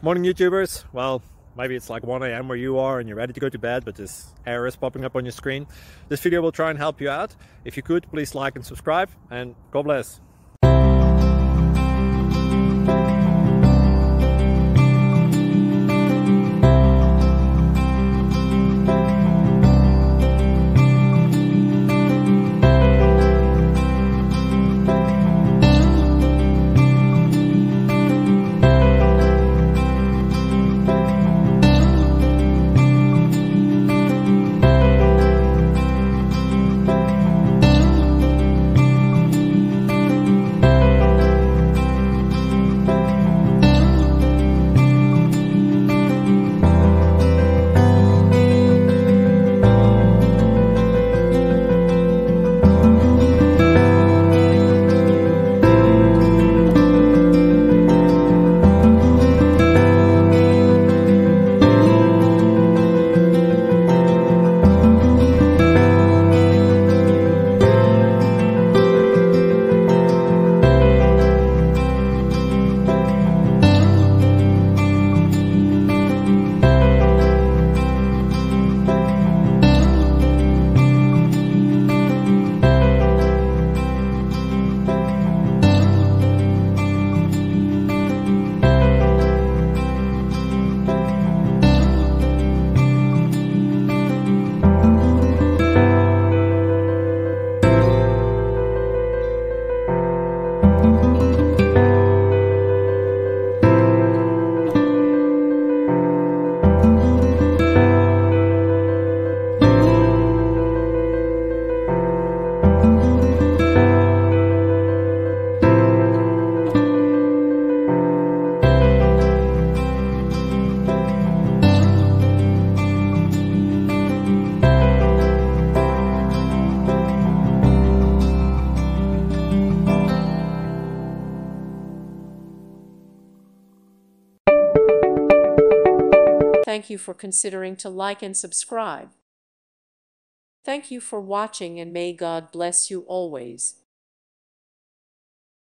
Morning YouTubers. Well, maybe it's like 1 a.m. where you are and you're ready to go to bed, but this error is popping up on your screen. This video will try and help you out. If you could, please like and subscribe, and God bless. Thank you for considering to like and subscribe. Thank you for watching, and may God bless you always.